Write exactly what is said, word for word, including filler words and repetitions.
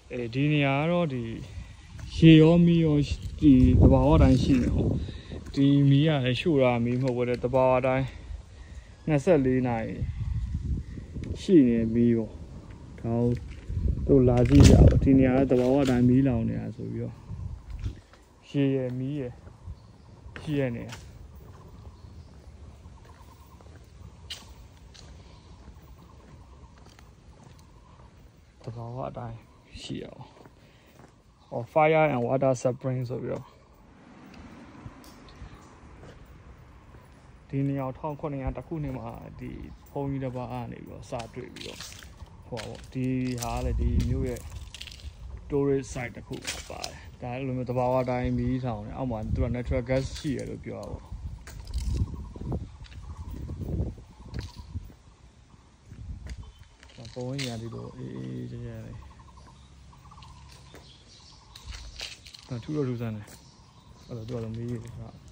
အဲဒီနေရာကတော့ဒီရေရောမီးရောဒီတဘာဝတိုင်းရှိနေဟုတ်ဒီမီးရတယ်ရှို့တာမီးမဟုတ်ဘူးလေတဘာဝတိုင်း24နာရီရှိနေမီးရောဒါတို့လာကြည့်ကြပါဒီနေရာကတဘာဝတိုင်းမီးလောင်နေတာဆိုပြီးတော့ရေရမီးရရှိရနေတဘာဝတိုင်းရှိအောင်or fire and water spring ဆိုပြီးတော့ဒီနေရာတစ်ခုနှစ်တခုနေမှာဒီဖုံးကြီးတစ်ပါးအားနေပြီးတော့စာတွေ့ပြီးတော့ဟိုပေါ့ဒီဟာလေဒီမျိုးရဲ့ tourist site တစ်ခုပါတယ်ဒါလိုမျိုးတဘာဝတိုင်းမီးဆောင်နေအောက်မှာသူက natural gas ရှိရလို့ပြောတာပေါ့ပုံရည်ဒီလိုအေးအေးကြဲကြဲလေးဒါထူတော့ထူစမ်းတယ်အဲ့တော့သူကတော့မီးရည်က